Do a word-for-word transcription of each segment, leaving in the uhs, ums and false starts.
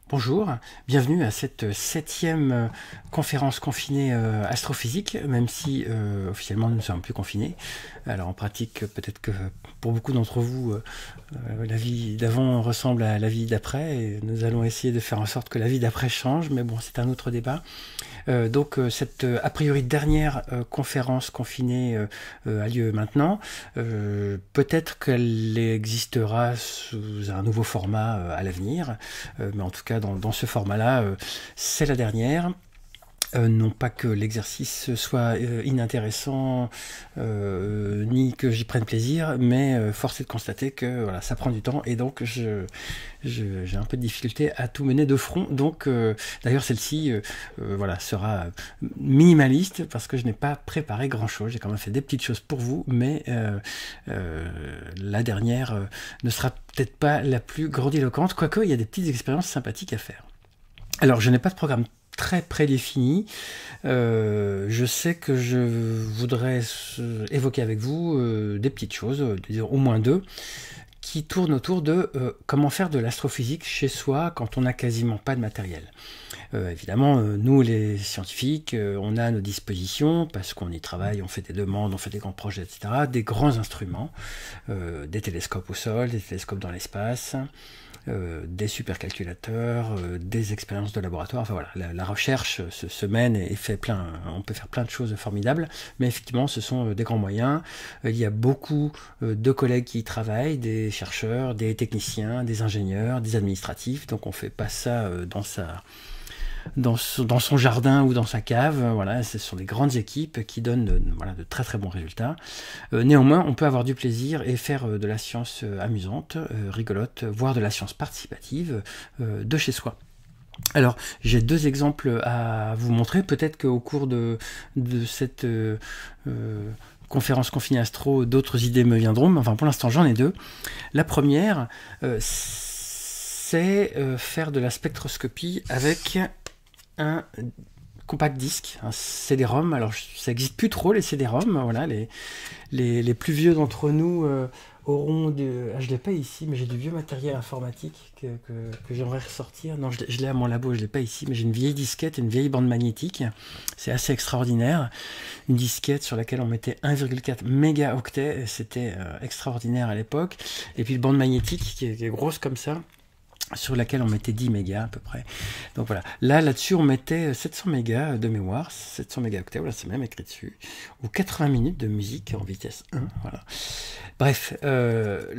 Bonjour, bienvenue à cette septième euh, conférence confinée euh, astrophysique, même si euh, officiellement nous ne sommes plus confinés. Alors en pratique, peut-être que pour beaucoup d'entre vous, euh, euh, la vie d'avant ressemble à la vie d'après, et nous allons essayer de faire en sorte que la vie d'après change, mais bon, c'est un autre débat. Euh, donc euh, cette euh, a priori dernière euh, conférence confinée euh, euh, a lieu maintenant. Euh, peut-être qu'elle existera sous un nouveau format euh, à l'avenir, euh, mais en tout cas dans, dans ce format-là, euh, c'est la dernière. Euh, non pas que l'exercice soit euh, inintéressant, euh, ni que j'y prenne plaisir, mais euh, force est de constater que voilà, ça prend du temps, et donc je, je, j'ai un peu de difficulté à tout mener de front. Donc euh, d'ailleurs celle-ci euh, euh, voilà, sera minimaliste, parce que je n'ai pas préparé grand-chose. J'ai quand même fait des petites choses pour vous, mais euh, euh, la dernière euh, ne sera peut-être pas la plus grandiloquente, quoique il y a des petites expériences sympathiques à faire. Alors je n'ai pas de programme très prédéfini. Euh, je sais que je voudrais évoquer avec vous euh, des petites choses, au moins deux, qui tournent autour de euh, comment faire de l'astrophysique chez soi quand on n'a quasiment pas de matériel. Euh, évidemment, euh, nous les scientifiques, euh, on a à nos dispositions, parce qu'on y travaille, on fait des demandes, on fait des grands projets, et cetera, des grands instruments, euh, des télescopes au sol, des télescopes dans l'espace, Euh, des supercalculateurs, euh, des expériences de laboratoire. Enfin voilà, la, la recherche se, se mène et fait plein, on peut faire plein de choses formidables, mais effectivement ce sont des grands moyens. Euh, il y a beaucoup euh, de collègues qui y travaillent, des chercheurs, des techniciens, des ingénieurs, des administratifs, donc on fait pas ça euh, dans sa... Dans, ce, dans son jardin ou dans sa cave. Voilà, ce sont des grandes équipes qui donnent de, voilà, de très très bons résultats. Euh, néanmoins, on peut avoir du plaisir et faire euh, de la science euh, amusante, euh, rigolote, voire de la science participative euh, de chez soi. Alors, j'ai deux exemples à vous montrer. Peut-être qu'au cours de, de cette euh, euh, conférence confinée astro, d'autres idées me viendront, mais enfin pour l'instant j'en ai deux. La première, euh, c'est euh, faire de la spectroscopie avec un compact disque, un C D-ROM. Alors ça n'existe plus trop les C D-ROM, voilà, les, les, les plus vieux d'entre nous euh, auront de... Ah, je ne l'ai pas ici, mais j'ai du vieux matériel informatique que, que, que j'aimerais ressortir. Non, je, je l'ai à mon labo, je ne l'ai pas ici, mais j'ai une vieille disquette et une vieille bande magnétique. C'est assez extraordinaire. Une disquette sur laquelle on mettait un virgule quatre mégaoctets, c'était euh, extraordinaire à l'époque. Et puis une bande magnétique qui est, qui est grosse comme ça, sur laquelle on mettait dix mégas à peu près. Donc voilà, là là-dessus on mettait sept cents mégas de mémoire, sept cents mégaoctets, voilà, c'est même écrit dessus, ou quatre-vingts minutes de musique en vitesse un, voilà. Bref, euh,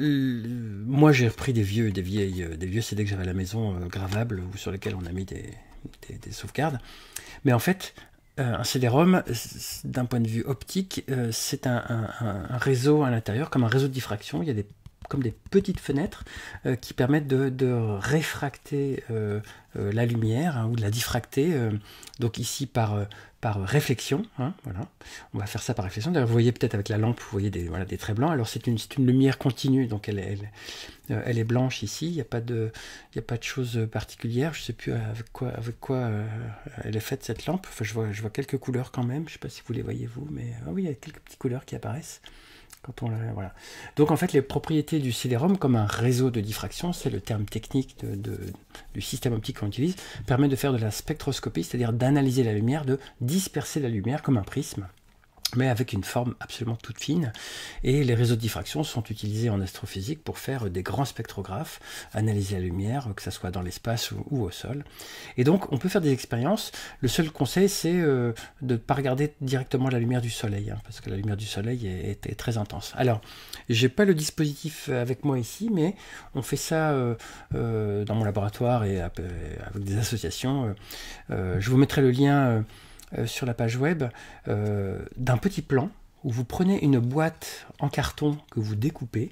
moi j'ai repris des vieux, des vieilles, des vieux C D que j'avais à la maison, euh, gravables, ou sur lesquels on a mis des, des, des sauvegardes, mais en fait, euh, un C D-ROM, d'un point de vue optique, euh, c'est un, un, un réseau à l'intérieur, comme un réseau de diffraction. Il y a des comme des petites fenêtres euh, qui permettent de, de réfracter euh, euh, la lumière, hein, ou de la diffracter, euh, donc ici par, euh, par réflexion, hein, voilà. On va faire ça par réflexion. D'ailleurs vous voyez peut-être avec la lampe, vous voyez des, voilà, des traits blancs. Alors c'est une, c'est une lumière continue, donc elle, elle, euh, elle est blanche ici, il n'y a pas de, il n'y a pas de chose particulière. Je ne sais plus avec quoi, avec quoi euh, elle est faite cette lampe. Enfin, je vois, je vois quelques couleurs quand même, je ne sais pas si vous les voyez vous, mais ah oui, il y a quelques petites couleurs qui apparaissent. Quand on la, voilà. Donc en fait les propriétés du C D-ROM comme un réseau de diffraction, c'est le terme technique de, de, du système optique qu'on utilise, permet de faire de la spectroscopie, c'est-à-dire d'analyser la lumière, de disperser la lumière comme un prisme, mais avec une forme absolument toute fine. Et les réseaux de diffraction sont utilisés en astrophysique pour faire des grands spectrographes, analyser la lumière, que ce soit dans l'espace ou, ou au sol. Et donc on peut faire des expériences. Le seul conseil, c'est euh, de ne pas regarder directement la lumière du soleil, hein, parce que la lumière du soleil est, est, est très intense. Alors, j'ai pas le dispositif avec moi ici, mais on fait ça euh, euh, dans mon laboratoire et avec des associations. Euh, je vous mettrai le lien euh, Euh, sur la page web euh, d'un petit plan où vous prenez une boîte en carton que vous découpez.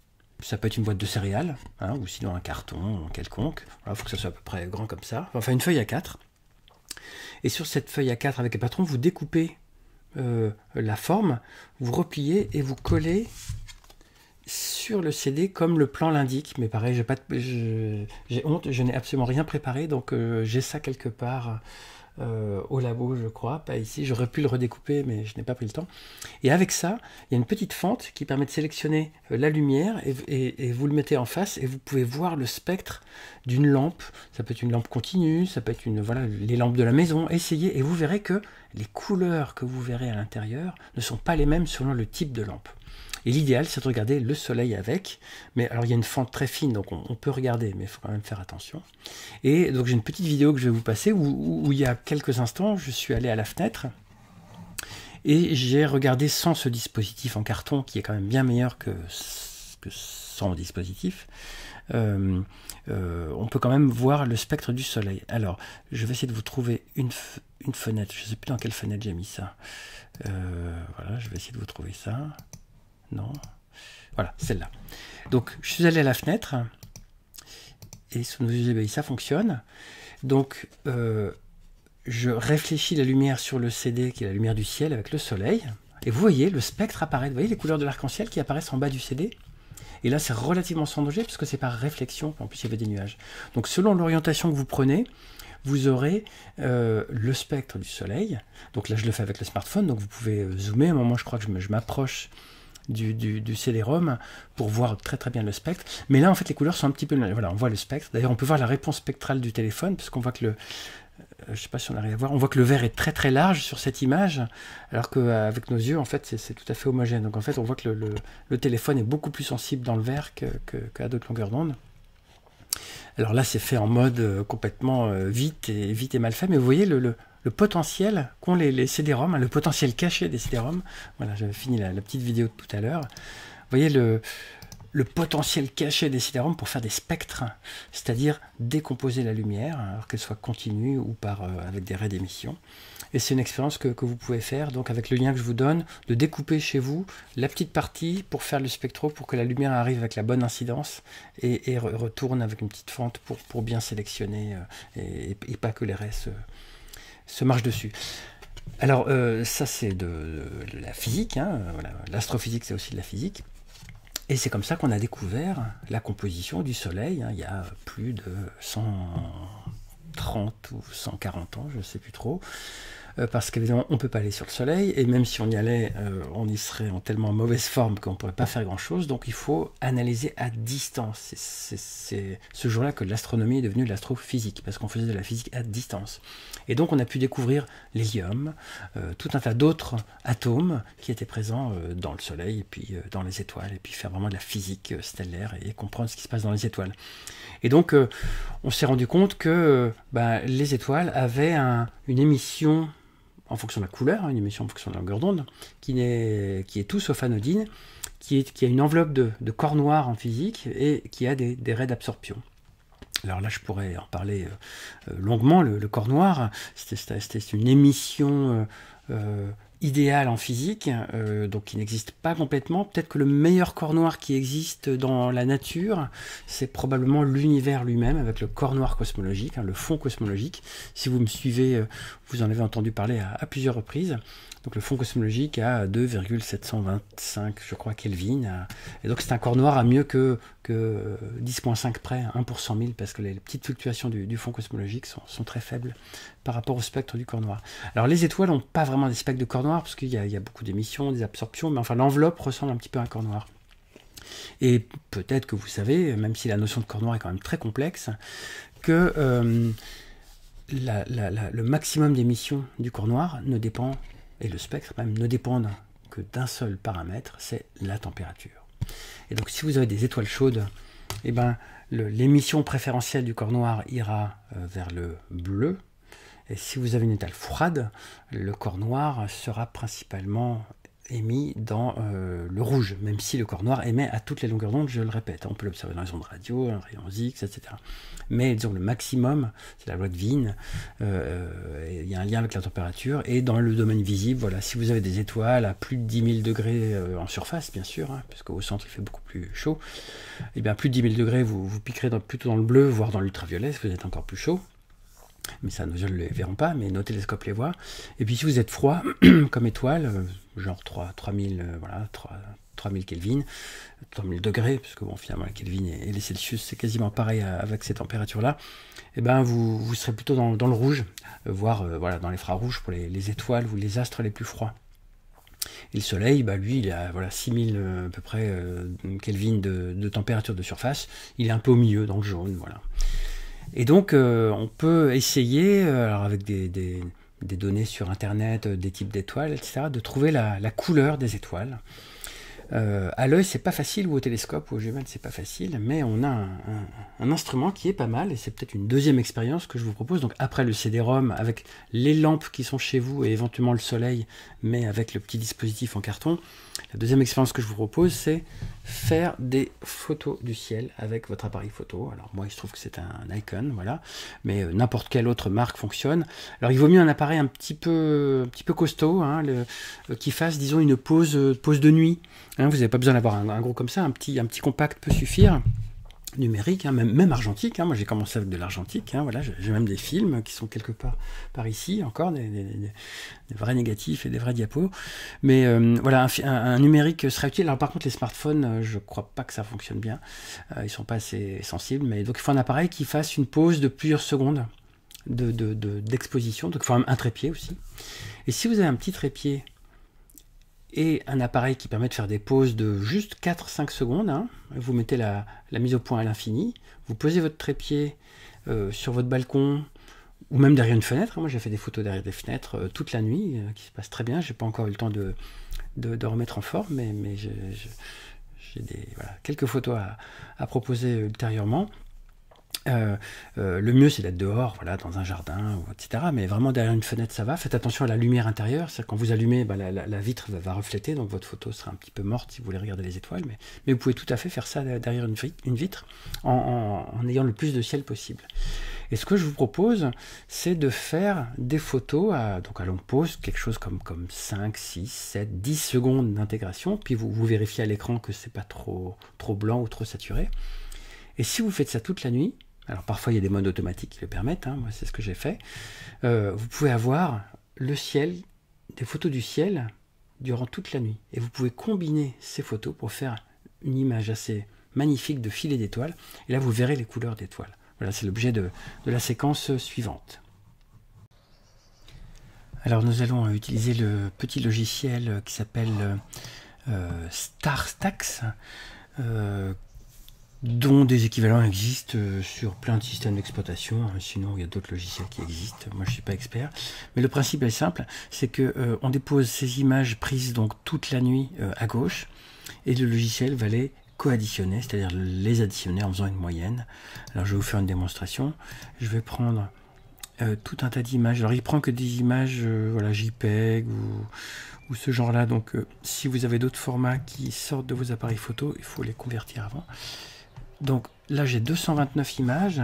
Ça peut être une boîte de céréales, hein, ou sinon un carton quelconque. Il faut que ça soit à peu près grand comme ça. Enfin une feuille A quatre. Et sur cette feuille A quatre avec le patron, vous découpez euh, la forme, vous repliez et vous collez sur le C D comme le plan l'indique. Mais pareil, j'ai pas de, je, j'ai honte, je n'ai absolument rien préparé, donc euh, j'ai ça quelque part euh, au labo, je crois, pas ici. J'aurais pu le redécouper, mais je n'ai pas pris le temps. Et avec ça, il y a une petite fente qui permet de sélectionner euh, la lumière et, et, et vous le mettez en face et vous pouvez voir le spectre d'une lampe. Ça peut être une lampe continue, ça peut être une, voilà, les lampes de la maison. Essayez et vous verrez que les couleurs que vous verrez à l'intérieur ne sont pas les mêmes selon le type de lampe. Et l'idéal, c'est de regarder le soleil avec. Mais alors, il y a une fente très fine, donc on, on peut regarder, mais il faut quand même faire attention. Et donc, j'ai une petite vidéo que je vais vous passer où, où, où il y a quelques instants, je suis allé à la fenêtre et j'ai regardé sans ce dispositif en carton, qui est quand même bien meilleur que, que sans dispositif. Euh, euh, on peut quand même voir le spectre du soleil. Alors, je vais essayer de vous trouver une, une fenêtre. Je ne sais plus dans quelle fenêtre j'ai mis ça. Euh, voilà, je vais essayer de vous trouver ça. Non, voilà, celle-là. Donc, je suis allé à la fenêtre et sous nos yeux ébahis, ça fonctionne. Donc, euh, je réfléchis la lumière sur le C D, qui est la lumière du ciel, avec le soleil. Et vous voyez, le spectre apparaît. Vous voyez les couleurs de l'arc-en-ciel qui apparaissent en bas du C D. Et là, c'est relativement sans danger, puisque c'est par réflexion. En plus, il y avait des nuages. Donc, selon l'orientation que vous prenez, vous aurez euh, le spectre du soleil. Donc là, je le fais avec le smartphone. Donc, vous pouvez zoomer. À un moment, je crois que je m'approche du, du, du C D-ROM pour voir très très bien le spectre. Mais là, en fait, les couleurs sont un petit peu... Voilà, on voit le spectre. D'ailleurs, on peut voir la réponse spectrale du téléphone, parce qu'on voit que le... Je ne sais pas si on arrive à voir. On voit que le vert est très très large sur cette image, alors qu'avec nos yeux, en fait, c'est tout à fait homogène. Donc, en fait, on voit que le, le, le téléphone est beaucoup plus sensible dans le vert qu'à que, que d'autres longueurs d'onde. Alors là, c'est fait en mode euh, complètement euh, vite, et, vite et mal fait. Mais vous voyez le... le le potentiel qu'ont les, les C D-ROM, hein, le potentiel caché des C D-ROM. Voilà, j'avais fini la, la petite vidéo de tout à l'heure. Vous voyez le, le potentiel caché des C D-ROM pour faire des spectres, c'est-à-dire décomposer la lumière, alors qu'elle soit continue ou par, euh, avec des raies d'émission. Et c'est une expérience que, que vous pouvez faire, donc avec le lien que je vous donne, de découper chez vous la petite partie pour faire le spectro, pour que la lumière arrive avec la bonne incidence et, et re retourne avec une petite fente pour, pour bien sélectionner euh, et, et pas que les raies se... se marche dessus. Alors, euh, ça, c'est de, de la physique. Hein, voilà. L'astrophysique, c'est aussi de la physique. Et c'est comme ça qu'on a découvert la composition du Soleil, hein, il y a plus de cent trente ou cent quarante ans, je ne sais plus trop. Euh, parce qu'évidemment, on ne peut pas aller sur le Soleil, et même si on y allait, euh, on y serait en tellement mauvaise forme qu'on ne pourrait pas faire grand-chose, donc il faut analyser à distance. C'est ce jour-là que l'astronomie est devenue de l'astrophysique, parce qu'on faisait de la physique à distance. Et donc on a pu découvrir l'hélium, euh, tout un tas d'autres atomes qui étaient présents euh, dans le Soleil, et puis euh, dans les étoiles, et puis faire vraiment de la physique euh, stellaire, et, et comprendre ce qui se passe dans les étoiles. Et donc euh, on s'est rendu compte que euh, bah, les étoiles avaient un, une émission en fonction de la couleur, hein, une émission en fonction de la longueur d'onde, qui, est, qui est tout sauf anodine, qui, est, qui a une enveloppe de, de corps noirs en physique et qui a des, des raies d'absorption. Alors là, je pourrais en parler euh, longuement. Le, le corps noir, c'était une émission euh, euh, idéale en physique, euh, donc qui n'existe pas complètement. Peut-être que le meilleur corps noir qui existe dans la nature, c'est probablement l'univers lui-même, avec le corps noir cosmologique, hein, le fond cosmologique. Si vous me suivez, euh, vous en avez entendu parler à, à plusieurs reprises. Donc le fond cosmologique à deux virgule sept cent vingt-cinq, je crois, Kelvin. Et donc c'est un corps noir à mieux que, que dix virgule cinq près, un pour cent mille, parce que les petites fluctuations du, du fond cosmologique sont, sont très faibles par rapport au spectre du corps noir. Alors les étoiles n'ont pas vraiment des spectres de corps noir, parce qu'il y, y a beaucoup d'émissions, des absorptions, mais enfin l'enveloppe ressemble un petit peu à un corps noir. Et peut-être que vous savez, même si la notion de corps noir est quand même très complexe, que euh, la, la, la, le maximum d'émissions du corps noir ne dépend, et le spectre même, ne dépendent que d'un seul paramètre, c'est la température. Et donc si vous avez des étoiles chaudes, eh ben, l'émission préférentielle du corps noir ira euh, vers le bleu, et si vous avez une étoile froide, le corps noir sera principalement émis dans euh, le rouge, même si le corps noir émet à toutes les longueurs d'onde, je le répète. On peut l'observer dans les ondes radio, en rayons X, et cetera. Mais disons le maximum, c'est la loi de Wien, euh, il y a un lien avec la température, et dans le domaine visible, voilà, si vous avez des étoiles à plus de dix mille degrés euh, en surface, bien sûr, hein, parce qu'au centre il fait beaucoup plus chaud, et bien plus de dix mille degrés, vous, vous piquerez dans, plutôt dans le bleu, voire dans l'ultraviolet, si vous êtes encore plus chaud. Mais ça, nos yeux ne les verront pas, mais nos télescopes les voient. Et puis si vous êtes froid, comme étoile, genre trois mille, voilà, trois trois mille Kelvin, trois mille degrés, parce que bon, finalement, les Kelvin et, et les Celsius, c'est quasiment pareil à, avec ces températures-là, et ben vous, vous serez plutôt dans, dans le rouge, euh, voire euh, voilà, dans les infrarouges pour les, les étoiles ou les astres les plus froids. Et le soleil, bah lui, il a voilà, six mille euh, à peu près euh, Kelvin de, de température de surface, il est un peu au milieu, dans le jaune, voilà. Et donc, euh, on peut essayer, euh, alors avec des, des, des données sur Internet, euh, des types d'étoiles, et cetera, de trouver la, la couleur des étoiles. Euh, à l'œil, c'est pas facile, ou au télescope, ou au jumelle, c'est pas facile, mais on a un, un, un instrument qui est pas mal, et c'est peut-être une deuxième expérience que je vous propose. Donc après le C D-ROM, avec les lampes qui sont chez vous, et éventuellement le soleil, mais avec le petit dispositif en carton, la deuxième expérience que je vous propose, c'est faire des photos du ciel avec votre appareil photo. Alors moi, il se trouve que c'est un Nikon, voilà, mais euh, n'importe quelle autre marque fonctionne. Alors il vaut mieux un appareil un petit peu, un petit peu costaud, hein, le, euh, qui fasse, disons, une pause, euh, pause de nuit. Hein, vous n'avez pas besoin d'avoir un, un gros comme ça, un petit, un petit compact peut suffire. Numérique, hein, même, même argentique, hein, moi j'ai commencé avec de l'argentique, hein, voilà, j'ai même des films qui sont quelque part par ici, encore des, des, des, des vrais négatifs et des vrais diapos, mais euh, voilà, un, un, un numérique serait utile. Alors par contre les smartphones, euh, je crois pas que ça fonctionne bien, euh, ils sont pas assez sensibles, mais donc il faut un appareil qui fasse une pause de plusieurs secondes de, de, de, d'exposition, donc il faut un, un trépied aussi, et si vous avez un petit trépied et un appareil qui permet de faire des pauses de juste quatre à cinq secondes, hein. Vous mettez la, la mise au point à l'infini, vous posez votre trépied euh, sur votre balcon, ou même derrière une fenêtre. Moi j'ai fait des photos derrière des fenêtres euh, toute la nuit, euh, qui se passent très bien. J'ai pas encore eu le temps de, de, de remettre en forme, mais, mais j'ai des, voilà, quelques photos à, à proposer ultérieurement. Euh, euh, le mieux c'est d'être dehors, voilà, dans un jardin, et cetera. Mais vraiment derrière une fenêtre ça va. Faites attention à la lumière intérieure, c'est quand vous allumez, bah, la, la, la vitre va, va refléter, donc votre photo sera un petit peu morte si vous voulez regarder les étoiles. Mais, mais vous pouvez tout à fait faire ça derrière une, une vitre en, en, en ayant le plus de ciel possible. Et ce que je vous propose, c'est de faire des photos à, donc à longue pause, quelque chose comme, comme cinq, six, sept, dix secondes d'intégration, puis vous, vous vérifiez à l'écran que c'est pas trop, trop blanc ou trop saturé. Et si vous faites ça toute la nuit, alors parfois il y a des modes automatiques qui le permettent, hein, moi c'est ce que j'ai fait, euh, vous pouvez avoir le ciel, des photos du ciel durant toute la nuit. Et vous pouvez combiner ces photos pour faire une image assez magnifique de filet d'étoiles. Et là vous verrez les couleurs d'étoiles. Voilà, c'est l'objet de, de la séquence suivante. Alors nous allons utiliser le petit logiciel qui s'appelle euh, StarStax, euh, dont des équivalents existent sur plein de systèmes d'exploitation. Sinon il y a d'autres logiciels qui existent, moi je suis pas expert, mais le principe est simple, c'est que euh, on dépose ces images prises donc toute la nuit euh, à gauche, et le logiciel va les coadditionner, c'est-à-dire les additionner en faisant une moyenne. Alors je vais vous faire une démonstration. Je vais prendre euh, tout un tas d'images. Alors il prend que des images euh, voilà, JPEG ou, ou ce genre là, donc euh, si vous avez d'autres formats qui sortent de vos appareils photo, il faut les convertir avant. Donc là j'ai deux cent vingt-neuf images,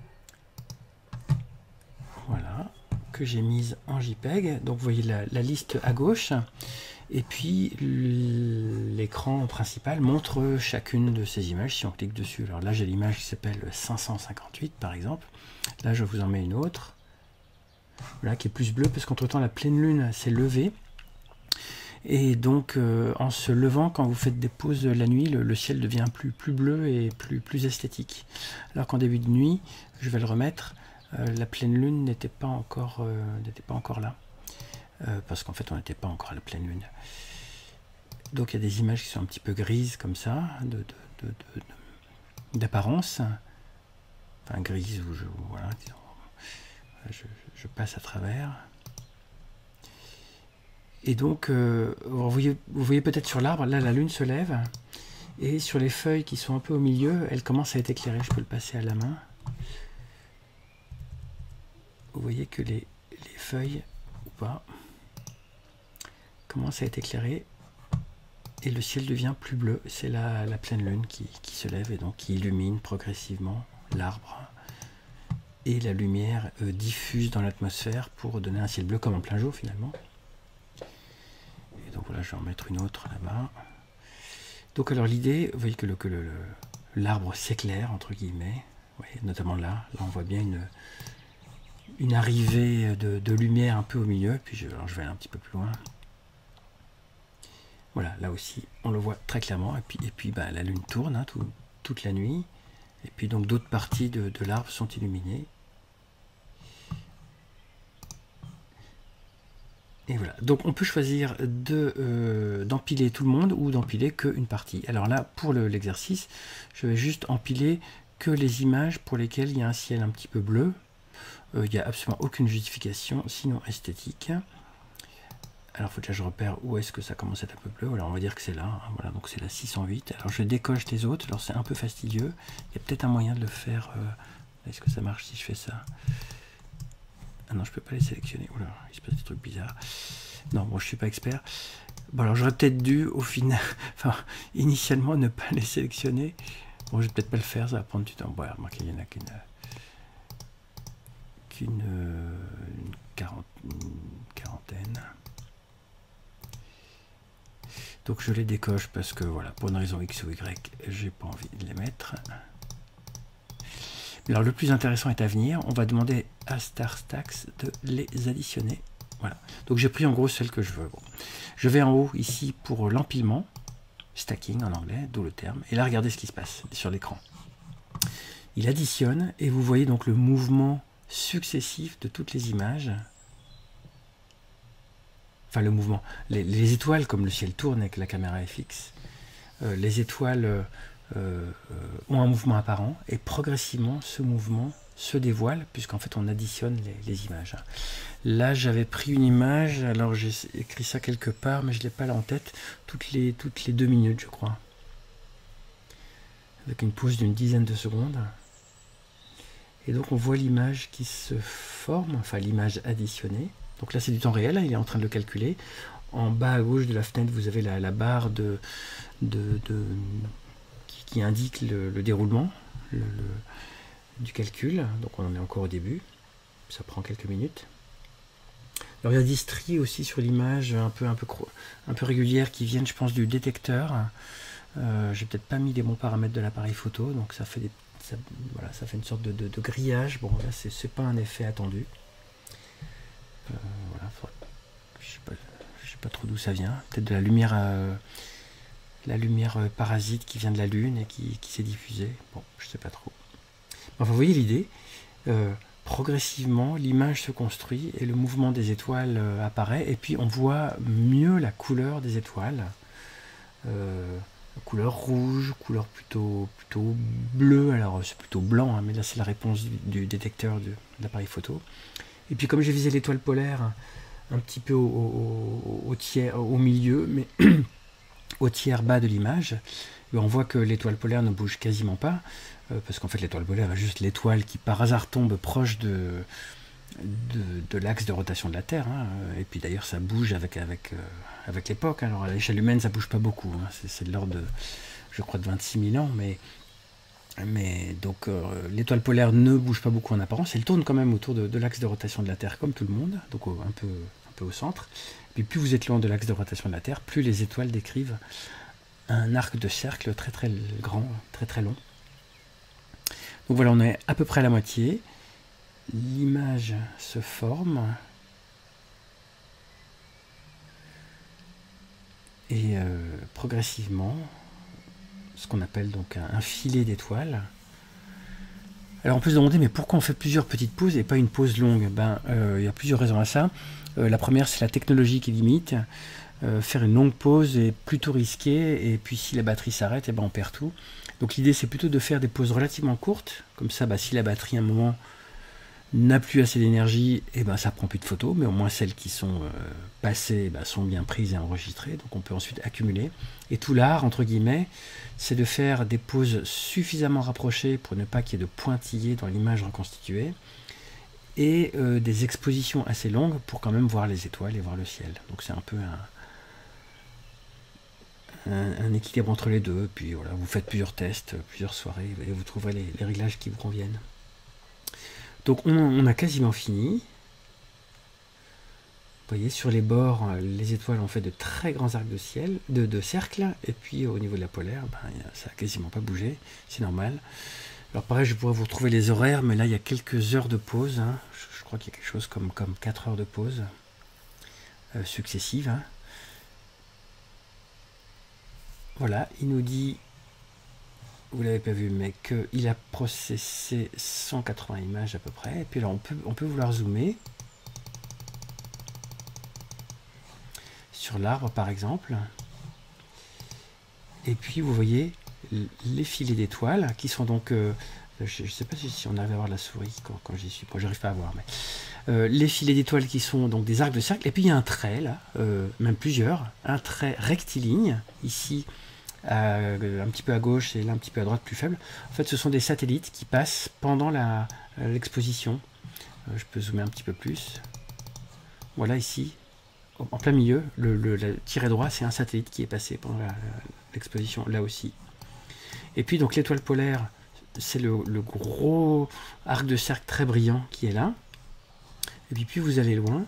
voilà, que j'ai mises en JPEG. Donc vous voyez la, la liste à gauche, et puis l'écran principal montre chacune de ces images si on clique dessus. Alors là j'ai l'image qui s'appelle cinq cent cinquante-huit par exemple, là je vous en mets une autre, voilà, qui est plus bleue parce qu'entre temps la pleine lune s'est levée. Et donc euh, en se levant, quand vous faites des pauses la nuit, le, le ciel devient plus, plus bleu et plus, plus esthétique. Alors qu'en début de nuit, je vais le remettre, euh, la pleine lune n'était pas encore euh, n'était pas encore là. Euh, parce qu'en fait on n'était pas encore à la pleine lune. Donc il y a des images qui sont un petit peu grises comme ça, de, de, de, de, d'apparence. Enfin grises, où je, voilà, je, je passe à travers. Et donc, euh, vous voyez, vous voyez peut-être sur l'arbre, là la lune se lève, et sur les feuilles qui sont un peu au milieu, elle commence à être éclairée. Je peux le passer à la main. Vous voyez que les, les feuilles, ou pas, commencent à être éclairées, et le ciel devient plus bleu. C'est la, la pleine lune qui, qui se lève, et donc qui illumine progressivement l'arbre. Et la lumière euh, diffuse dans l'atmosphère pour donner un ciel bleu comme en plein jour finalement. Donc voilà, je vais en mettre une autre là-bas. Donc alors l'idée, vous voyez que le que le, le, l'arbre s'éclaire entre guillemets, vous voyez, notamment là, là on voit bien une, une arrivée de, de lumière un peu au milieu, puis je, alors je vais aller un petit peu plus loin. Voilà, là aussi, on le voit très clairement. Et puis, et puis bah, la lune tourne hein, tout, toute la nuit. Et puis donc d'autres parties de, de l'arbre sont illuminées. Et voilà. Donc on peut choisir de euh, d'empiler tout le monde ou d'empiler qu'une partie. Alors là, pour l'exercice, je vais juste empiler que les images pour lesquelles il y a un ciel un petit peu bleu. Euh, il n'y a absolument aucune justification, sinon esthétique. Alors il faut que je repère où est-ce que ça commence à être un peu bleu. Alors on va dire que c'est là. Hein. Voilà, donc c'est la six cent huit. Alors je décoche les autres. Alors c'est un peu fastidieux. Il y a peut-être un moyen de le faire. Euh... Est-ce que ça marche si je fais ça? Ah non, je peux pas les sélectionner. Oula, il se passe des trucs bizarres. Non, bon, je suis pas expert. Bon, alors j'aurais peut-être dû, au final, enfin, initialement, ne pas les sélectionner. Bon, je vais peut-être pas le faire, ça va prendre du temps. Bon, remarquez, il y en a qu'une qu'une une quarante, une quarantaine. Donc je les décoche parce que, voilà, pour une raison X ou Y, j'ai pas envie de les mettre. Alors le plus intéressant est à venir. On va demander à StarStax de les additionner. Voilà. Donc j'ai pris en gros celle que je veux. Bon. Je vais en haut ici pour l'empilement, stacking en anglais, d'où le terme. Et là, regardez ce qui se passe sur l'écran. Il additionne et vous voyez donc le mouvement successif de toutes les images. Enfin le mouvement. Les, les étoiles, comme le ciel tourne avec la caméra F X, euh, les étoiles euh, euh, ont un mouvement apparent et progressivement ce mouvement se dévoile puisqu'en fait on additionne les, les images. Là j'avais pris une image, alors j'ai écrit ça quelque part mais je ne l'ai pas là en tête, toutes les, toutes les deux minutes je crois. Avec une pause d'une dizaine de secondes. Et donc on voit l'image qui se forme, enfin l'image additionnée. Donc là c'est du temps réel, il est en train de le calculer. En bas à gauche de la fenêtre vous avez la, la barre de, de, de, qui, qui indique le, le déroulement le, le, du calcul. Donc on en est encore au début, ça prend quelques minutes. Alors il y a des stries aussi sur l'image un peu, un, peu, un peu régulières qui viennent je pense du détecteur. Euh, j'ai peut-être pas mis les bons paramètres de l'appareil photo, donc ça fait, des, ça, voilà, ça fait une sorte de, de, de grillage. Bon là c'est pas un effet attendu. Euh, voilà, faudrait, je sais pas, je sais pas trop d'où ça vient. Peut-être de la lumière, euh, la lumière euh, parasite qui vient de la Lune et qui, qui s'est diffusée. Bon, je sais pas trop. Enfin, vous voyez l'idée. Euh, progressivement, l'image se construit et le mouvement des étoiles euh, apparaît. Et puis on voit mieux la couleur des étoiles. Euh, couleur rouge, couleur plutôt plutôt bleue. Alors c'est plutôt blanc, hein, mais là c'est la réponse du, du détecteur de, de l'appareil photo. Et puis comme j'ai visé l'étoile polaire un petit peu au, au, au, tiers, au milieu, mais au tiers bas de l'image, on voit que l'étoile polaire ne bouge quasiment pas, euh, parce qu'en fait l'étoile polaire est juste l'étoile qui par hasard tombe proche de, de, de l'axe de rotation de la Terre. Hein. Et puis d'ailleurs ça bouge avec, avec, euh, avec l'époque. Alors à l'échelle humaine ça bouge pas beaucoup, hein. C'est de l'ordre de, je crois, de vingt-six mille ans, mais... Mais donc euh, l'étoile polaire ne bouge pas beaucoup en apparence, elle tourne quand même autour de, de l'axe de rotation de la Terre comme tout le monde, donc au, un, peu, un peu au centre. Et puis plus vous êtes loin de l'axe de rotation de la Terre, plus les étoiles décrivent un arc de cercle très très grand, très très long. Donc voilà, on est à peu près à la moitié. L'image se forme. Et euh, progressivement, ce qu'on appelle donc un, un filet d'étoiles. Alors on peut se demander, mais pourquoi on fait plusieurs petites pauses et pas une pause longue? Ben, euh, il y a plusieurs raisons à ça. Euh, la première, c'est la technologie qui limite. Euh, faire une longue pause est plutôt risqué, et puis si la batterie s'arrête, eh ben on perd tout. Donc l'idée, c'est plutôt de faire des pauses relativement courtes. Comme ça, bah, si la batterie à un moment n'a plus assez d'énergie, et ben ça prend plus de photos, mais au moins celles qui sont euh, passées bah, sont bien prises et enregistrées, donc on peut ensuite accumuler. Et tout l'art, entre guillemets, c'est de faire des pauses suffisamment rapprochées pour ne pas qu'il y ait de pointillés dans l'image reconstituée, et euh, des expositions assez longues pour quand même voir les étoiles et voir le ciel. Donc c'est un peu un, un, un équilibre entre les deux, puis voilà, vous faites plusieurs tests, plusieurs soirées, et vous trouverez les, les réglages qui vous conviennent. Donc on, on a quasiment fini. Vous voyez, sur les bords, les étoiles ont fait de très grands arcs de ciel, de, de cercles, et puis au niveau de la polaire, ben, ça n'a quasiment pas bougé, c'est normal. Alors pareil, je pourrais vous retrouver les horaires, mais là il y a quelques heures de pause, hein. je, je crois qu'il y a quelque chose comme, comme quatre heures de pause euh, successives. Hein. voilà, il nous dit, vous l'avez pas vu, mais qu'il a processé cent quatre-vingts images à peu près. Et puis là, on peut, on peut vouloir zoomer sur l'arbre, par exemple. Et puis, vous voyez les filets d'étoiles qui sont donc... Euh, je ne sais pas si, si on arrive à voir la souris quand, quand j'y suis. Bon, j'arrive pas à voir, mais... Euh, les filets d'étoiles qui sont donc des arcs de cercle. Et puis, il y a un trait, là, euh, même plusieurs. Un trait rectiligne, ici... Euh, un petit peu à gauche et là un petit peu à droite plus faible. En fait, ce sont des satellites qui passent pendant la l'exposition. Euh, je peux zoomer un petit peu plus. Voilà, ici, en plein milieu, le, le, le tiré droit, c'est un satellite qui est passé pendant l'exposition, là aussi. Et puis, donc, l'étoile polaire, c'est le, le gros arc de cercle très brillant qui est là. Et puis, plus vous allez loin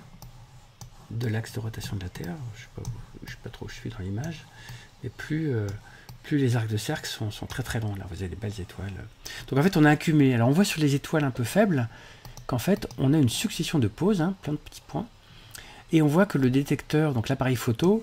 de l'axe de rotation de la Terre, je sais pas, je sais pas trop où je suis dans l'image, et plus, euh, plus les arcs de cercle sont, sont très très longs. Là, vous avez des belles étoiles. Donc en fait, on a accumulé. Alors on voit sur les étoiles un peu faibles qu'en fait, on a une succession de pauses, hein, plein de petits points. Et on voit que le détecteur, donc l'appareil photo,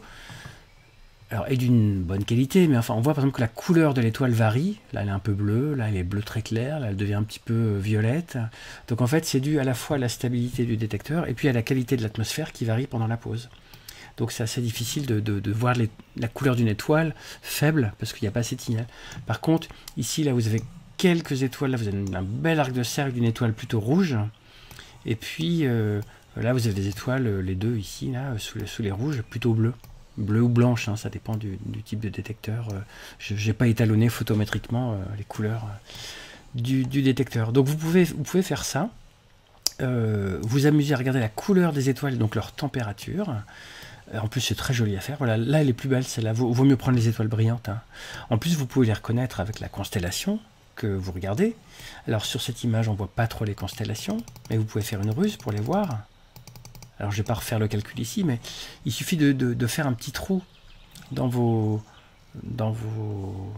alors est d'une bonne qualité, mais enfin, on voit par exemple que la couleur de l'étoile varie. Là, elle est un peu bleue, là, elle est bleue très claire, là, elle devient un petit peu violette. Donc en fait, c'est dû à la fois à la stabilité du détecteur et puis à la qualité de l'atmosphère qui varie pendant la pause. Donc c'est assez difficile de, de, de voir les, la couleur d'une étoile faible parce qu'il n'y a pas assez de signal. Par contre, ici, là, vous avez quelques étoiles. Là, vous avez un bel arc de cercle d'une étoile plutôt rouge. Et puis, euh, là, vous avez des étoiles, les deux ici, là, sous les, sous les rouges, plutôt bleues. Bleu ou blanche, hein, ça dépend du, du type de détecteur. Je n'ai pas étalonné photométriquement euh, les couleurs euh, du, du détecteur. Donc vous pouvez, vous pouvez faire ça. Euh, vous amuser à regarder la couleur des étoiles, donc leur température. En plus, c'est très joli à faire. Voilà, là, elle est plus belle, celle-là. Vaut, vaut mieux prendre les étoiles brillantes. Hein. En plus, vous pouvez les reconnaître avec la constellation que vous regardez. Alors, sur cette image, on ne voit pas trop les constellations, mais vous pouvez faire une ruse pour les voir. Alors, je ne vais pas refaire le calcul ici, mais il suffit de, de, de faire un petit trou dans vos, dans vos...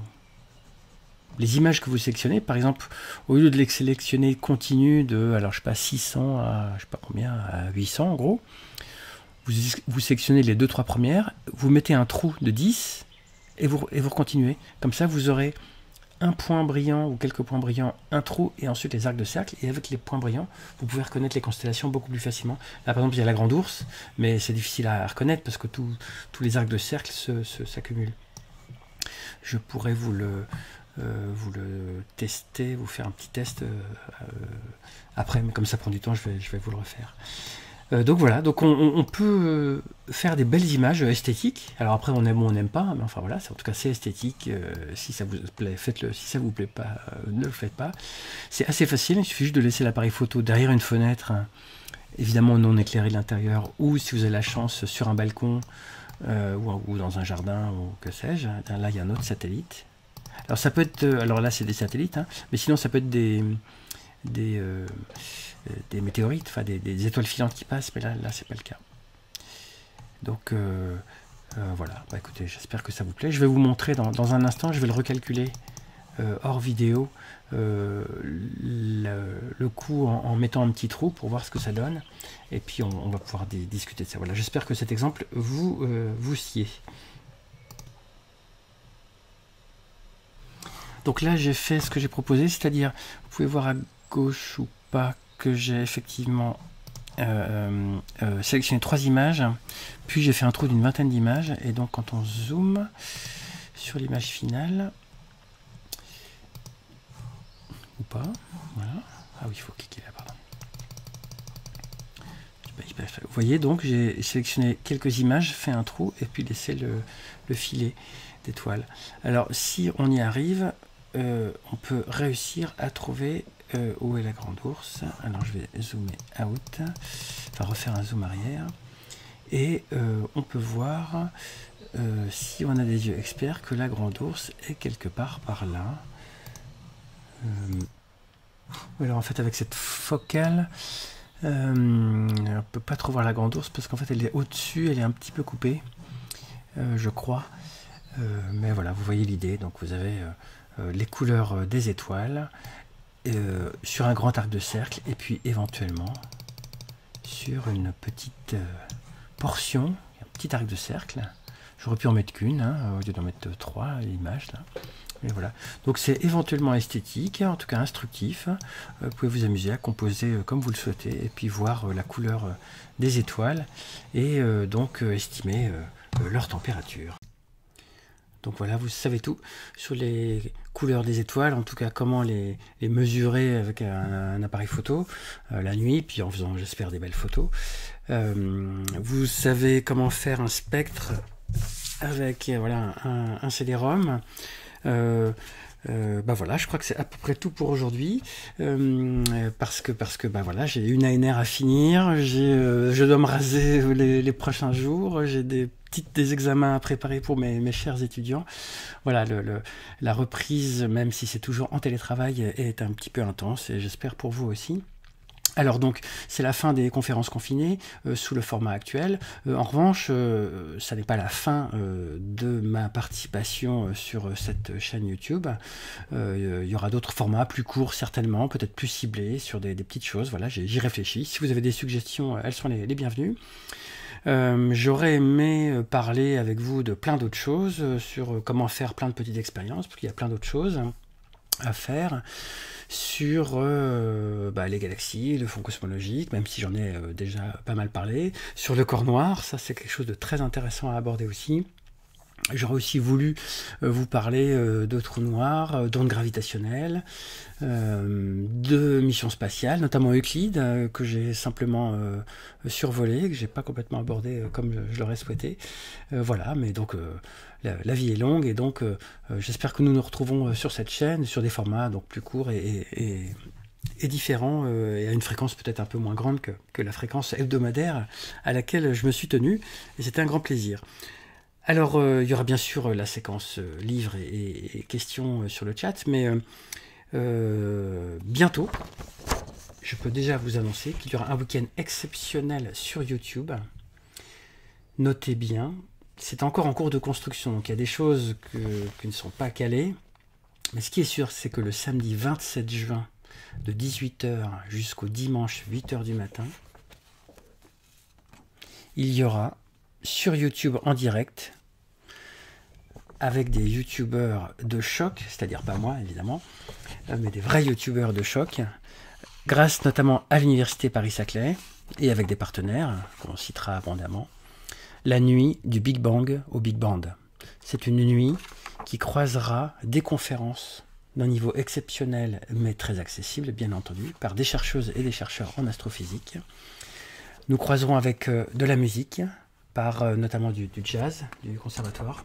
les images que vous sélectionnez. Par exemple, au lieu de les sélectionner continu de, alors, je sais pas, six cents à, je sais pas combien, à huit cents, en gros, Vous, vous sélectionnez les deux trois premières, vous mettez un trou de dix et vous, et vous continuez. Comme ça, vous aurez un point brillant ou quelques points brillants, un trou et ensuite les arcs de cercle. Et avec les points brillants, vous pouvez reconnaître les constellations beaucoup plus facilement. Là, par exemple, il y a la Grande Ourse, mais c'est difficile à reconnaître parce que tout, tous les arcs de cercle s'accumulent. Je pourrais vous le, euh, vous le tester, vous faire un petit test euh, euh, après, mais comme ça prend du temps, je vais, je vais vous le refaire. Euh, donc voilà, donc on, on peut faire des belles images esthétiques. Alors après, on aime ou on n'aime pas, mais enfin voilà, en tout cas c'est esthétique. Euh, si ça vous plaît, faites-le. Si ça vous plaît pas, euh, ne le faites pas. C'est assez facile, il suffit juste de laisser l'appareil photo derrière une fenêtre, hein, évidemment non éclairé de l'intérieur, ou si vous avez la chance sur un balcon euh, ou, ou dans un jardin ou que sais-je. Là, il y a un autre satellite. Alors ça peut être, alors là c'est des satellites, hein, mais sinon ça peut être des des euh, des météorites, enfin des, des étoiles filantes qui passent, mais là, là c'est pas le cas. Donc euh, euh, voilà, bah, écoutez, j'espère que ça vous plaît. Je vais vous montrer dans, dans un instant, je vais le recalculer euh, hors vidéo, euh, le, le coup en, en mettant un petit trou pour voir ce que ça donne, et puis on, on va pouvoir discuter de ça. Voilà, j'espère que cet exemple vous, euh, vous sied. Donc là j'ai fait ce que j'ai proposé, c'est-à-dire, vous pouvez voir à gauche ou pas que j'ai effectivement euh, euh, sélectionné trois images, puis j'ai fait un trou d'une vingtaine d'images, et donc quand on zoome sur l'image finale, ou pas, voilà, ah oui, il faut cliquer là, pardon. Vous voyez, donc j'ai sélectionné quelques images, fait un trou, et puis laissé le, le filet d'étoiles. Alors si on y arrive, euh, on peut réussir à trouver Euh, où est la Grande Ourse. Alors je vais zoomer out, enfin refaire un zoom arrière, et euh, on peut voir euh, si on a des yeux experts que la Grande Ourse est quelque part par là. Euh, alors en fait avec cette focale, euh, on ne peut pas trop voir la Grande Ourse parce qu'en fait elle est au-dessus, elle est un petit peu coupée, euh, je crois. Euh, mais voilà, vous voyez l'idée. Donc vous avez euh, les couleurs des étoiles, Euh, sur un grand arc de cercle, et puis éventuellement sur une petite euh, portion, un petit arc de cercle. J'aurais pu en mettre qu'une, hein, au lieu d'en mettre trois, l'image là. Et voilà. Donc c'est éventuellement esthétique, en tout cas instructif. Vous pouvez vous amuser à composer comme vous le souhaitez et puis voir la couleur des étoiles et donc estimer leur température. Donc voilà, vous savez tout sur les couleurs des étoiles, en tout cas comment les, les mesurer avec un, un appareil photo euh, la nuit, puis en faisant, j'espère, des belles photos. Euh, vous savez comment faire un spectre avec voilà, un, un C D-ROM. Euh, Euh, bah voilà, je crois que c'est à peu près tout pour aujourd'hui, euh, parce que parce que bah voilà, j'ai une A N R à finir, j'ai, euh, je dois me raser les, les prochains jours, j'ai des petites des examens à préparer pour mes, mes chers étudiants. Voilà, le, le, la reprise, même si c'est toujours en télétravail, est un petit peu intense et j'espère pour vous aussi. Alors donc, c'est la fin des conférences confinées euh, sous le format actuel. Euh, en revanche, euh, ça n'est pas la fin euh, de ma participation euh, sur cette chaîne YouTube. Euh, il y aura d'autres formats plus courts certainement, peut-être plus ciblés sur des, des petites choses. Voilà, j'y réfléchis. Si vous avez des suggestions, elles sont les, les bienvenues. Euh, J'aurais aimé parler avec vous de plein d'autres choses, euh, sur comment faire plein de petites expériences, parce qu'il y a plein d'autres choses à faire sur euh, bah, les galaxies, le fond cosmologique, même si j'en ai euh, déjà pas mal parlé, sur le corps noir, ça c'est quelque chose de très intéressant à aborder aussi. J'aurais aussi voulu euh, vous parler euh, de trous noirs, euh, d'ondes gravitationnelles, euh, de missions spatiales, notamment Euclide, euh, que j'ai simplement euh, survolé, que j'ai pas complètement abordé euh, comme je, je l'aurais souhaité. Euh, voilà, mais donc euh, la, la vie est longue et donc euh, euh, j'espère que nous nous retrouvons sur cette chaîne, sur des formats donc plus courts et, et, et est différent euh, et à une fréquence peut-être un peu moins grande que, que la fréquence hebdomadaire à laquelle je me suis tenu, et c'était un grand plaisir. Alors, euh, il y aura bien sûr la séquence euh, livres et, et, et questions euh, sur le chat, mais euh, euh, bientôt, je peux déjà vous annoncer qu'il y aura un week-end exceptionnel sur YouTube. Notez bien, c'est encore en cours de construction, donc il y a des choses que, qui ne sont pas calées, mais ce qui est sûr, c'est que le samedi vingt-sept juin, de dix-huit heures jusqu'au dimanche huit heures du matin, il y aura sur YouTube en direct, avec des youtubeurs de choc, c'est-à-dire pas moi évidemment, mais des vrais youtubeurs de choc, grâce notamment à l'université Paris-Saclay, et avec des partenaires qu'on citera abondamment, la nuit du Big Bang au Big Band. C'est une nuit qui croisera des conférences d'un niveau exceptionnel, mais très accessible, bien entendu, par des chercheuses et des chercheurs en astrophysique. Nous croiserons avec euh, de la musique, par euh, notamment du, du jazz, du conservatoire,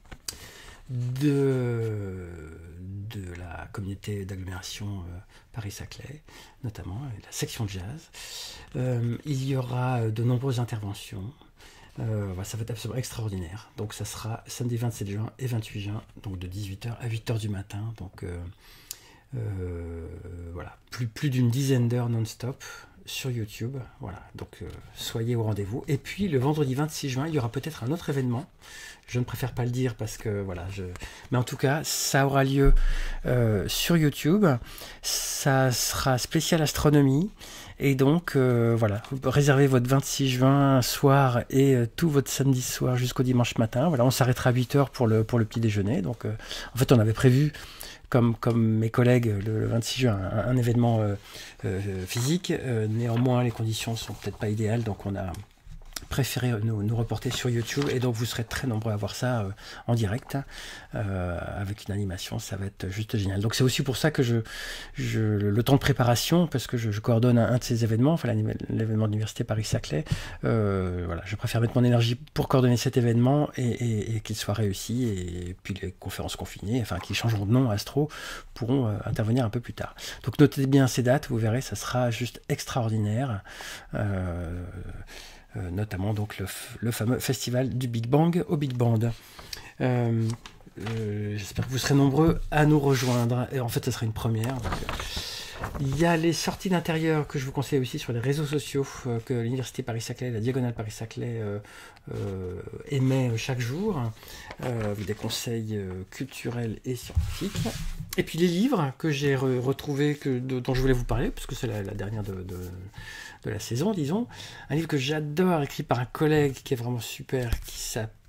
de, de la communauté d'agglomération euh, Paris-Saclay, notamment, et la section jazz. Euh, il y aura de nombreuses interventions. Euh, voilà, ça va être absolument extraordinaire. Donc ça sera samedi vingt-sept juin et vingt-huit juin, donc de dix-huit heures à huit heures du matin. Donc euh, euh, voilà, plus, plus d'une dizaine d'heures non-stop sur YouTube. Voilà, donc euh, soyez au rendez-vous. Et puis le vendredi vingt-six juin, il y aura peut-être un autre événement. Je ne préfère pas le dire parce que voilà, je... mais en tout cas, ça aura lieu euh, sur YouTube. Ça sera spécial astronomie. Et donc, euh, voilà, réservez votre vingt-six juin soir et euh, tout votre samedi soir jusqu'au dimanche matin. Voilà, on s'arrêtera à huit heures pour le, pour le petit déjeuner. Donc, euh, en fait, on avait prévu, comme, comme mes collègues, le, le vingt-six juin, un, un événement euh, euh, physique. Euh, néanmoins, les conditions sont peut-être pas idéales, donc on a préféré nous, nous reporter sur YouTube, et donc vous serez très nombreux à voir ça euh, en direct euh, avec une animation, ça va être juste génial. Donc c'est aussi pour ça que je, je le temps de préparation, parce que je, je coordonne un, un de ces événements, enfin l'événement de l'université Paris-Saclay, euh, voilà, je préfère mettre mon énergie pour coordonner cet événement et, et, et qu'il soit réussi, et puis les conférences confinées, enfin qui changeront de nom, Astro, pourront euh, intervenir un peu plus tard. Donc notez bien ces dates, vous verrez, ça sera juste extraordinaire. Euh, Euh, notamment donc le, le fameux festival du Big Bang au Big Band. Euh, euh, J'espère que vous serez nombreux à nous rejoindre. Et en fait, ce sera une première. Donc, euh, il y a les sorties d'intérieur que je vous conseille aussi sur les réseaux sociaux euh, que l'université Paris-Saclay, la Diagonale Paris-Saclay euh, euh, émet chaque jour, euh, avec des conseils euh, culturels et scientifiques. Et puis les livres que j'ai re retrouvés, que, de, dont je voulais vous parler, parce que c'est la, la dernière de, de, de la saison, disons. Un livre que j'adore, écrit par un collègue qui est vraiment super, qui s'appelle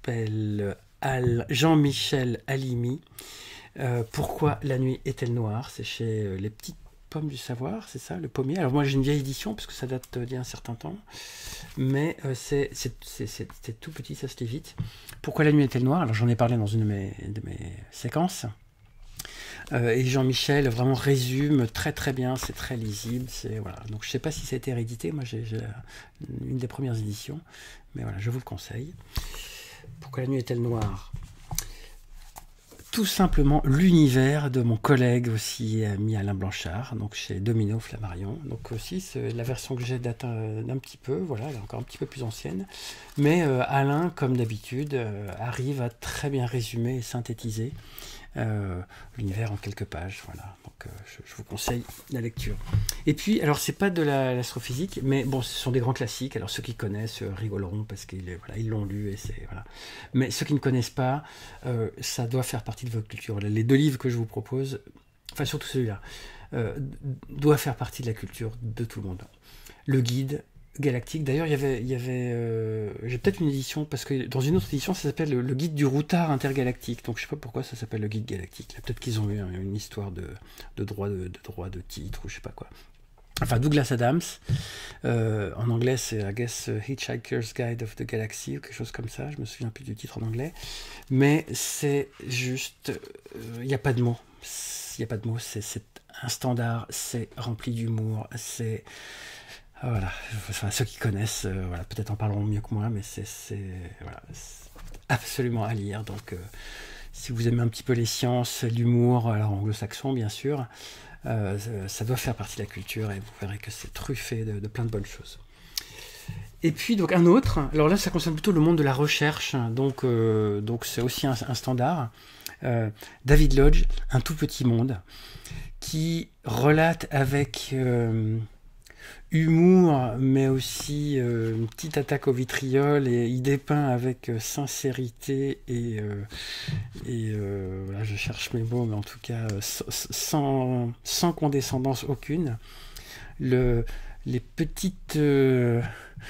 s'appelle Al Jean-Michel Halimi. Euh, pourquoi la nuit est-elle noire? C'est chez euh, Les Petites Pommes du Savoir, c'est ça, le pommier. Alors moi j'ai une vieille édition parce que ça date d'il y a un certain temps, mais euh, c'est tout petit, ça se lit vite. Pourquoi la nuit est-elle noire? Alors j'en ai parlé dans une de mes, de mes séquences. Euh, et Jean-Michel vraiment résume très très bien, c'est très lisible, c'est voilà. Donc je sais pas si ça a été réédité, moi j'ai une des premières éditions, mais voilà, je vous le conseille. Pourquoi la nuit est-elle noire? Tout simplement l'univers de mon collègue aussi ami Alain Blanchard, donc chez Domino Flammarion. Donc aussi la version que j'ai date d'un petit peu, voilà, elle est encore un petit peu plus ancienne. Mais euh, Alain, comme d'habitude, euh, arrive à très bien résumer et synthétiser euh, l'univers en quelques pages. Voilà, donc euh, je, je vous conseille la lecture. Et puis, alors c'est pas de l'astrophysique, mais bon, ce sont des grands classiques. Alors ceux qui connaissent euh, rigoleront parce qu'ils voilà, ils l'ont lu et c'est voilà. Mais ceux qui ne connaissent pas, euh, ça doit faire partie de votre culture. Les deux livres que je vous propose, enfin surtout celui-là, euh, doit faire partie de la culture de tout le monde. Le guide galactique. D'ailleurs, il y avait, il y avait, euh, j'ai peut-être une édition parce que dans une autre édition, ça s'appelle le, le guide du routard intergalactique. Donc je sais pas pourquoi ça s'appelle le guide galactique. Peut-être qu'ils ont eu hein, une histoire de, de droit de, de droit de titre ou je sais pas quoi. Enfin, Douglas Adams, euh, en anglais c'est I guess Hitchhiker's Guide of the Galaxy ou quelque chose comme ça, je me souviens plus du titre en anglais, mais c'est juste, il euh, n'y a pas de mots, il n'y a pas de mots, c'est un standard, c'est rempli d'humour, c'est, voilà, enfin, ceux qui connaissent, euh, voilà, peut-être en parleront mieux que moi, mais c'est voilà, absolument à lire, donc euh, si vous aimez un petit peu les sciences, l'humour, alors anglo-saxon bien sûr, Euh, ça doit faire partie de la culture et vous verrez que c'est truffé de, de plein de bonnes choses. Et puis donc un autre, alors là ça concerne plutôt le monde de la recherche, donc euh, donc c'est aussi un, un standard. Euh, David Lodge, Un tout petit monde, qui relate avec euh, humour, mais aussi euh, une petite attaque au vitriol, et il dépeint avec euh, sincérité et, euh, et euh, voilà, je cherche mes mots, mais en tout cas euh, sans, sans condescendance aucune, le, les petites, euh,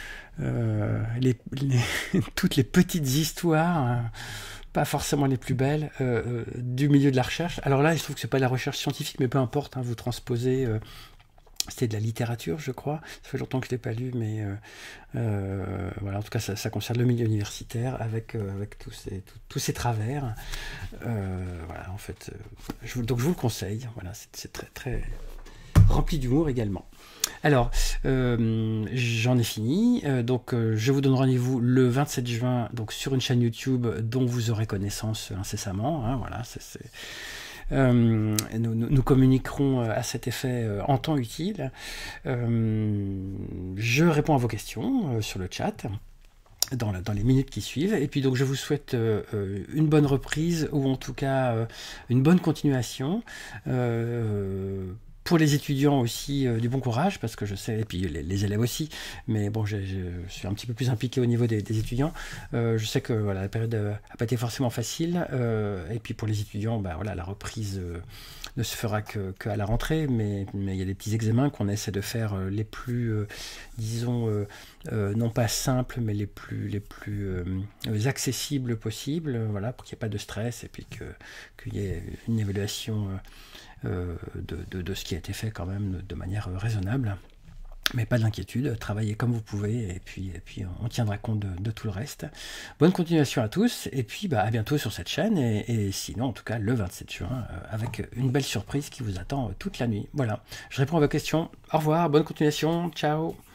euh, les, les, toutes les petites histoires, hein, pas forcément les plus belles, euh, du milieu de la recherche. Alors là, il se trouve que c'est pas de la recherche scientifique, mais peu importe, hein, vous transposez. Euh, C'était de la littérature, je crois. Ça fait longtemps que je ne l'ai pas lu, mais euh, euh, voilà. En tout cas, ça, ça concerne le milieu universitaire avec, euh, avec tous, ces, tout, tous ces travers. Euh, voilà, en fait. Euh, je, donc, je vous le conseille. Voilà, c'est très, très rempli d'humour également. Alors, euh, j'en ai fini. Euh, donc, euh, je vous donne rendez-vous le vingt-sept juin donc, sur une chaîne YouTube dont vous aurez connaissance incessamment. Hein, voilà, c'est. Euh, nous, nous communiquerons à cet effet euh, en temps utile. Euh, je réponds à vos questions euh, sur le chat dans, la, dans les minutes qui suivent. Et puis donc je vous souhaite euh, une bonne reprise ou en tout cas euh, une bonne continuation. Euh, Pour les étudiants aussi, euh, du bon courage, parce que je sais, et puis les, les élèves aussi, mais bon, je, je suis un petit peu plus impliqué au niveau des, des étudiants. Euh, je sais que voilà, la période n'a pas été forcément facile, euh, et puis pour les étudiants, bah, voilà, la reprise euh, ne se fera que, que à la rentrée, mais mais il y a des petits examens qu'on essaie de faire euh, les plus, euh, disons, euh, euh, non pas simples, mais les plus, les plus euh, accessibles possibles, voilà, pour qu'il n'y ait pas de stress, et puis qu'il y ait une évaluation euh, Euh, de, de, de ce qui a été fait quand même de, de manière raisonnable, mais pas d'inquiétude, travaillez comme vous pouvez et puis, et puis on tiendra compte de, de tout le reste. Bonne continuation à tous et puis bah, à bientôt sur cette chaîne et, et sinon en tout cas le vingt-sept juin euh, avec une belle surprise qui vous attend toute la nuit. Voilà, je réponds à vos questions, au revoir, bonne continuation, ciao.